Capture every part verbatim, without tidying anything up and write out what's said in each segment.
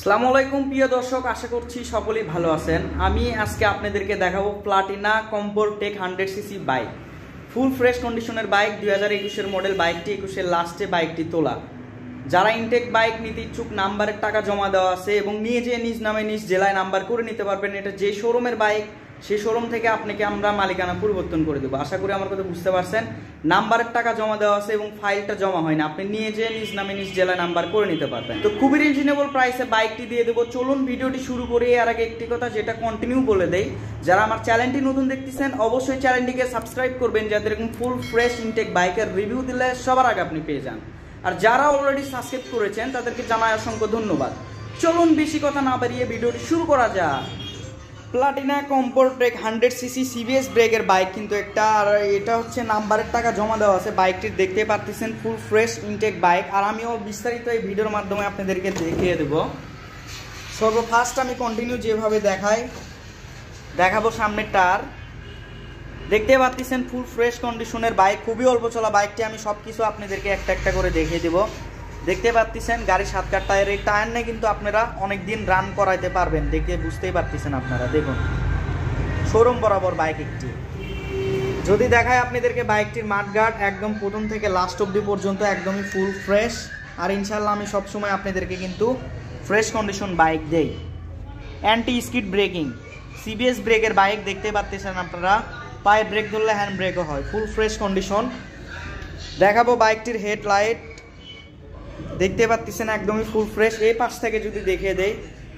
আসসালামু আলাইকুম প্রিয় দর্শক, আশা করছি সকলেই ভালো আছেন। আমি আজকে আপনাদেরকে দেখাবো Platina comfort tech hundred CC bike, full fresh কন্ডিশনের বাইক, দুই হাজার একুশের মডেল বাইকটি, একুশের লাস্টে বাইকটি তোলা। যারা ইনটেক বাইক নিতে ইচ্ছুক, নাম্বারের টাকা জমা দেওয়া আছে এবং নিয়ে যেয়ে নিজ নামে নিজ জেলায় নাম্বার করে নিতে পারবেন। এটা যে শোরুমের বাইক, সেই শোরুম থেকে আপনাকে আমরা মালিকানা পরিবর্তন করে দেবো। আশা করি আমার কথা বুঝতে পারছেন। নাম্বারের টাকা জমা দেওয়া আছে এবং ফাইলটা জমা হয় না, আপনি নিয়ে যেয়ে নিজ নামে নিজ জেলায় নাম্বার করে নিতে পারবেন। তো খুবই রিজনেবল প্রাইসে বাইকটি দিয়ে দেবো। চলুন ভিডিওটি শুরু করে এর আগে একটি কথা যেটা কন্টিনিউ বলে দেই, যারা আমার চ্যানেলটি নতুন দেখতেছেন অবশ্যই চ্যানেলটিকে সাবস্ক্রাইব করবেন, যাতে এরকম ফুল ফ্রেশ ইনটেক বাইকের রিভিউ দিলে সবার আগে আপনি পেয়ে যান। আর যারা অলরেডি সাবস্ক্রাইব করেছেন তাদেরকে জানাই অসংখ্য ধন্যবাদ। চলুন বেশি কথা না বাড়িয়ে ভিডিওটি শুরু করা যাক। Platina comfort tech hundred CC CBS ব্রেকের বাইক কিন্তু একটা, আর এটা হচ্ছে নাম্বারের টাকা জমা দেওয়া আছে। বাইকটি দেখতে পারতেছেন ফুল ফ্রেশ ইনটেক বাইক, আর আমিও বিস্তারিত এই ভিডিওর মাধ্যমে আপনাদেরকে দেখিয়ে দেব। সর্বফার্স্ট আমি কন্টিনিউ যেভাবে দেখাই দেখাবো সামনের টায়ার। দেখতে পাচ্ছেন ফুল ফ্রেশ কন্ডিশনের বাইক, খুবই অল্প চলা বাইকটি। আমি সব কিছু আপনাদেরকে একটা একটা করে দেখিয়ে দেবো। দেখতে পাচ্ছেন গাড়ির সাত কাঠ টায়ার, এই টায়ার নিয়ে কিন্তু আপনারা অনেক দিন রান করাইতে পারবেন। দেখে বুঝতেই পারতেছেন আপনারা, দেখুন শোরুম বরাবর বাইক একটি। যদি দেখায় আপনাদেরকে বাইকটির মাঠগার্ড একদম প্রথম থেকে লাস্ট অবধি পর্যন্ত একদমই ফুল ফ্রেশ, আর ইনশাল্লাহ আমি সবসময় আপনাদেরকে কিন্তু ফ্রেশ কন্ডিশন বাইক দেই। অ্যান্টি স্কিড ব্রেকিং সিবিএস ব্রেকের বাইক, দেখতে পাচ্ছেন আপনারা, পায়ে ব্রেক ধরলে হ্যান্ড ব্রেকও হয়, ফুল ফ্রেশ কন্ডিশন। দেখাবো বাইকটির হেডলাইট, দেখতে পাচ্ছেন একদমই ফুল ফ্রেশ। এই পাশ থেকে যদি দেখিয়ে দেই,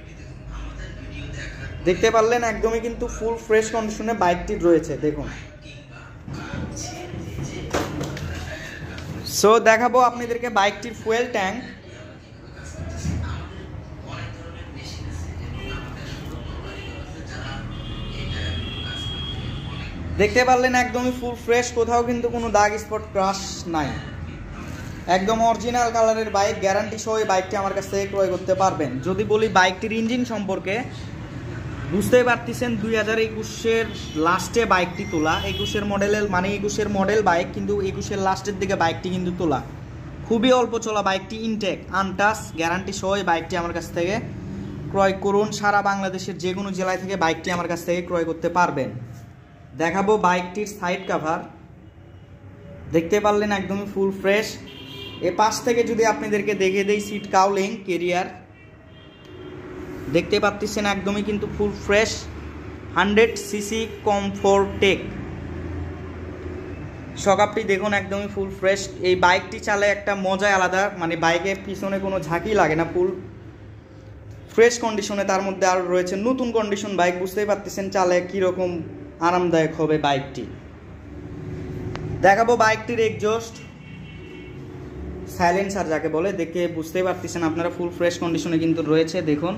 দেখতে পারলেন একদমই কিন্তু ফুল ফ্রেশ কন্ডিশনে বাইকটি রয়েছে, দেখুন। সো দেখাবো আপনাদেরকে বাইকটির ফুয়েল ট্যাঙ্ক। দেখতে পারলেন একদমই ফুল ফ্রেশ, কোথাও কিন্তু কোনো দাগ স্পট ক্রাশ নাই, একদম অরিজিনাল কালারের বাইক। গ্যারান্টি সহ এই বাইকটি আমার কাছ থেকে ক্রয় করতে পারবেন। যদি বলি বাইকটির ইঞ্জিন সম্পর্কে, বুঝতেই পারতেছেন দুই হাজার একুশের লাস্টে বাইকটি তোলা। একুশের মডেলের মানে একুশের মডেল বাইক, কিন্তু একুশের লাস্টের দিকে বাইকটি কিন্তু তোলা। খুবই অল্প চলা বাইকটি, ইনটেক আনটাচ, গ্যারান্টি সহ এই বাইকটি আমার কাছ থেকে ক্রয় করুন। সারা বাংলাদেশের যে কোনো জেলায় থেকে বাইকটি আমার কাছ থেকে ক্রয় করতে পারবেন। দেখাবো বাইকটির সাইড কাভার, দেখতে পারলেন একদমই ফুল ফ্রেশ। এ পাশ থেকে যদি আপনাদেরকে দেখে দেই, সিট কাউলিং কেরিয়ার, দেখতে পাচ্ছেন একদমই কিন্তু full fresh hundred CC comfort tech. সকাপটি দেখুন একদমই ফুল ফ্রেশ। এই বাইকটি চালে একটা মজাই আলাদা, মানে বাইকের পিছনে কোনো ঝাঁকি লাগে না, ফুল ফ্রেশ কন্ডিশনে। তার মধ্যে আরও রয়েছে নতুন কন্ডিশন বাইক, বুঝতেই পারতেছেন চালে কীরকম আরামদায়ক হবে বাইকটি। দেখাবো বাইকটির এক্সজস্ট সাইলেন্সার যাকে বলে, দেখে বুঝতেই পারতেছেন আপনারা ফুল ফ্রেশ কন্ডিশনে কিন্তু রয়েছে, দেখুন।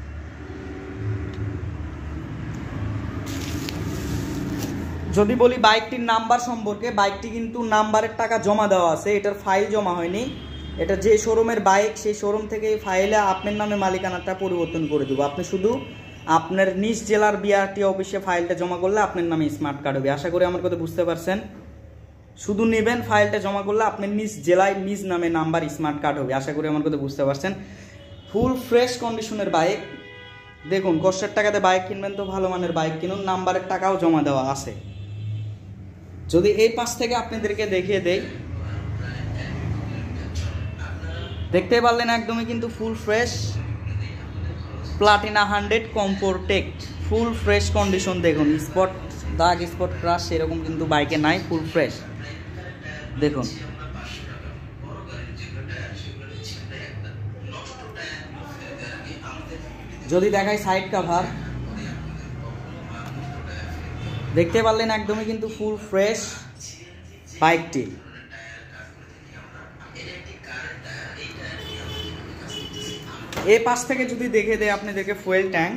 যদি বলি বাইকটির নাম্বার সম্পর্কে, বাইকটি কিন্তু নাম্বারের টাকা জমা দেওয়া আছে, এটার ফাইল জমা হয়নি। এটা যে শোরুমের বাইক, সেই শোরুম থেকে এই ফাইলে আপনার নামে মালিকানাটা পরিবর্তন করে দেবো। আপনি শুধু আপনার নিজ জেলার বিআরটি অফিসে ফাইলটা জমা করলে আপনার নামে স্মার্ট কার্ড হবে। আশা করি আমার কথা বুঝতে পারছেন। শুধু নেবেন, ফাইলটা জমা করলে আপনার নিজ জেলায় নিজ নামে নাম্বার স্মার্ট কার্ড হবে। আশা করি আমার কথা বুঝতে পারছেন। ফুল ফ্রেশ কন্ডিশনের বাইক, দেখুন কষ্টের টাকাতে বাইক কিনবেন তো ভালো মানের বাইক কিনুন, নাম্বারের টাকাও জমা দেওয়া আছে। যদি এই পাশ থেকে আপনাদেরকে দেখিয়ে দেই, দেখতে পারলেন একদমই কিন্তু full fresh Platina hundred comfort tech, full fresh condition. দেখুন স্পট দাগ স্পট ক্রাশ সেরকম কিন্তু বাইকে নাই, ফুল ফ্রেশ দেখুন। যদি দেখাই সাইড কাভার, দেখতে পারলেন একদমই কিন্তু ফুল ফ্রেশ বাইকটি। এই পাশ থেকে যদি দেখে দেয় আপনাদেরকে ফুয়েল ট্যাঙ্ক,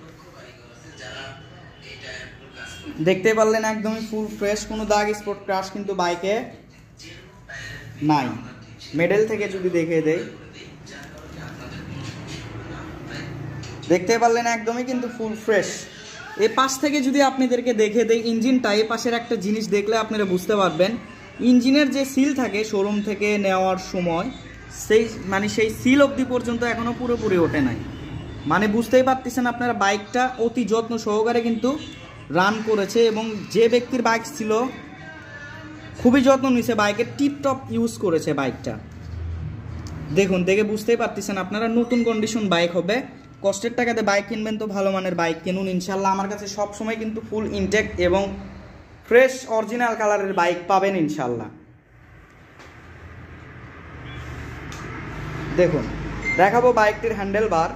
দেখতে পারলেন একদমই ফুল ফ্রেশ, কোনো দাগ স্পট ক্রাশ কিন্তু বাইকে নাই। মেডেল থেকে যদি দেখে দেই, দেখতে পারলেন একদমই কিন্তু ফুল ফ্রেশ। এই পাশ থেকে যদি আপনাদেরকে দেখে দেই ইঞ্জিনটা, এই পাশের একটা জিনিস দেখলে আপনারা বুঝতে পারবেন, ইঞ্জিনের যে সিল থাকে শোরুম থেকে নেওয়ার সময়, সেই মানে সেই সিল অবধি পর্যন্ত এখনো পুরোপুরি ওঠে নাই। মানে বুঝতেই পারতেছেন আপনারা বাইকটা অতি যত্ন সহকারে কিন্তু রান করেছে এবং যে ব্যক্তির বাইক ছিল খুবই যত্ন নিয়েছে, বাইকের টিপটপ ইউজ করেছে বাইকটা। দেখুন, দেখে বুঝতেই পারতেছেন আপনারা নতুন কন্ডিশন বাইক হবে। কষ্টের টাকাতে বাইক কিনবেন তো ভালো মানের বাইক কিনুন ইনশাল্লাহ। আমার কাছে সব সময় কিন্তু ফুল ইনটেক এবং ফ্রেশ অরিজিনাল কালারের বাইক পাবেন ইনশাল্লাহ। দেখুন, দেখাবো বাইকটির হ্যান্ডেল বার।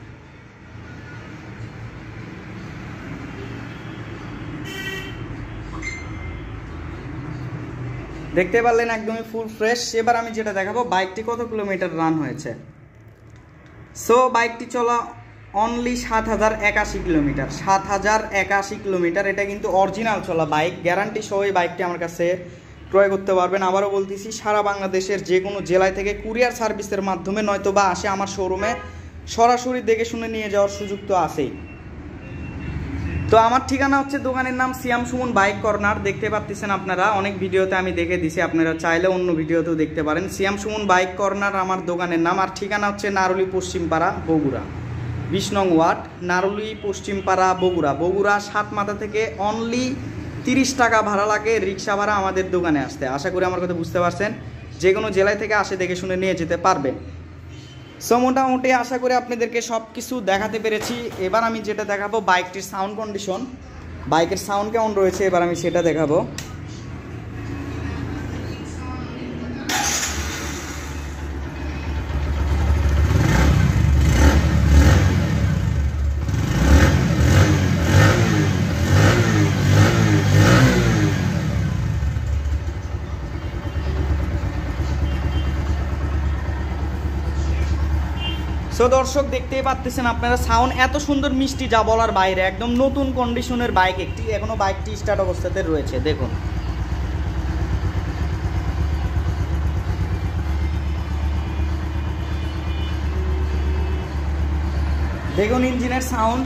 দেখতে পারলেন একদমই ফুল ফ্রেশ। এবার আমি যেটা দেখাবো বাইকটি কত কিলোমিটার রান হয়েছে। সো বাইকটি চলা অনলি সাত হাজার একাশি কিলোমিটার সাত হাজার একাশি কিলোমিটার। এটা কিন্তু অরিজিনাল চলা বাইক, গ্যারান্টি সহ এই বাইকটি আমার কাছে ক্রয় করতে পারবেন। আবারও বলতেছি, সারা বাংলাদেশের যে কোনো জেলায় থেকে কুরিয়ার সার্ভিসের মাধ্যমে নয়তো বা আসে আমার শোরুমে সরাসরি দেখে শুনে নিয়ে যাওয়ার সুযোগ তো আছেই। তো আমার ঠিকানা হচ্ছে, দোকানের নাম সিয়াম সুমন বাইক কর্নার। দেখতে পাচ্ছেন আপনারা, অনেক ভিডিওতে আমি দেখে দিছি, আপনারা চাইলে অন্য ভিডিওতেও দেখতে পারেন। সিয়াম সুমন বাইক কর্নার আমার দোকানের নাম। আর ঠিকানা হচ্ছে নারুলি পশ্চিমপাড়া বগুড়া, বিশ নং ওয়ার্ড, নারুলি পশ্চিমপাড়া বগুড়া। বগুড়া সাত মাথা থেকে অনলি তিরিশ টাকা ভাড়া লাগে রিক্সা ভাড়া আমাদের দোকানে আসতে। আশা করি আমার কথা বুঝতে পারছেন। যে কোনো জেলায় থেকে আসে দেখে শুনে নিয়ে যেতে পারবেন। সো মোটামুটি আশা করি আপনাদেরকে সব কিছু দেখাতে পেরেছি। এবার আমি যেটা দেখাবো বাইকটির সাউন্ড কন্ডিশন, বাইকের সাউন্ড কেমন রয়েছে এবার আমি সেটা দেখাবো। সো দর্শক, দেখতেই পাচ্ছেন আপনারা সাউন্ড এত সুন্দর মিষ্টি, যা বলার বাইরে। একদম নতুন কন্ডিশনের বাইক একটি, এখনো বাইকটি স্টার্ট অবস্থাতে রয়েছে। দেখুন, দেখুন ইঞ্জিনের সাউন্ড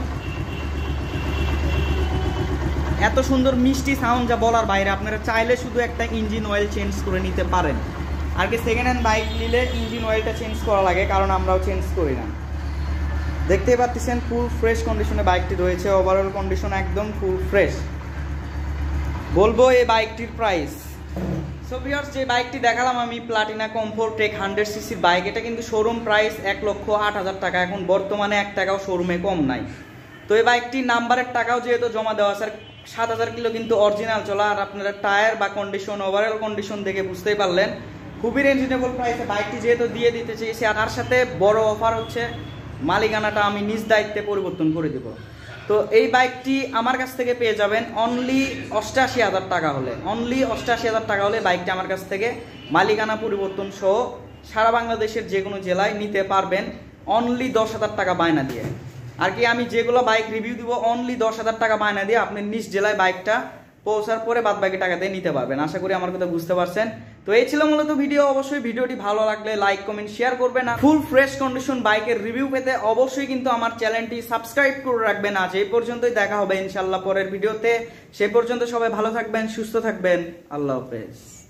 এত সুন্দর মিষ্টি সাউন্ড, যা বলার বাইরে। আপনারা চাইলে শুধু একটা ইঞ্জিন অয়েল চেঞ্জ করে নিতে পারেন। আর কি সেকেন্ড হ্যান্ড বাইক নিলে ইঞ্জিন অয়েলটা চেঞ্জ করা লাগে, কারণ আমরাও চেঞ্জ করি না। দেখতেই পাচ্ছেন ফুল ফ্রেশ কন্ডিশনে বাইকটি রয়েছে, ওভারঅল কন্ডিশন একদম ফুল ফ্রেশ। বলবো এই বাইকটির প্রাইস। সো ভিউয়ার্স, যে বাইকটি দেখালাম আমি, প্লাটিনা কমফোর্ট টেক হান্ড্রেড সিসির বাইক, এটা কিন্তু শোরুম প্রাইস এক লক্ষ আট হাজার টাকা। এখন বর্তমানে এক টাকাও শোরুমে কম নাই। তো এই বাইকটির নাম্বারের টাকাও যেহেতু জমা দেওয়া আছে, সাত হাজার কিলো কিন্তু অরিজিনাল চলা। আর আপনারা টায়ার বা কন্ডিশন, ওভারঅল কন্ডিশন দেখে বুঝতেই পারলেন খুবই রিজনেবল প্রাইসে বাইকটি যেহেতু দিয়ে দিতে চেয়েছি। আর তার সাথে বড় অফার হচ্ছে মালিকানাটা আমি নিজ দায়িত্বে পরিবর্তন করে দেব। তো এই বাইকটি আমার কাছ থেকে পেয়ে যাবেন অনলি অষ্টাশি হাজার টাকা হলে। অনলি অষ্টাশি হাজার টাকা হলে বাইকটি আমার কাছ থেকে মালিকানা পরিবর্তন সহ সারা বাংলাদেশের যে কোনো জেলায় নিতে পারবেন অনলি দশ হাজার টাকা বায়না দিয়ে। আর কি আমি যেগুলো বাইক রিভিউ দিব অনলি দশ হাজার টাকা বায়না দিয়ে আপনি নিজ জেলায় বাইকটা পৌঁছার পরে বাদ বাকি টাকা দিয়ে নিতে পারবেন। আশা করি আমার কথা বুঝতে পারছেন। তো এই ছিল মূলত ভিডিও। অবশ্যই ভিডিওটি ভালো লাগলে লাইক কমেন্ট শেয়ার করবেন। আর ফুল ফ্রেশ কন্ডিশন বাইকের রিভিউ পেতে অবশ্যই কিন্তু আমার চ্যানেলটি সাবস্ক্রাইব করে রাখবেন। আজ এই পর্যন্তই, দেখা হবে ইনশাল্লাহ পরের ভিডিওতে। সে পর্যন্ত সবাই ভালো থাকবেন, সুস্থ থাকবেন। আল্লাহ হাফেজ।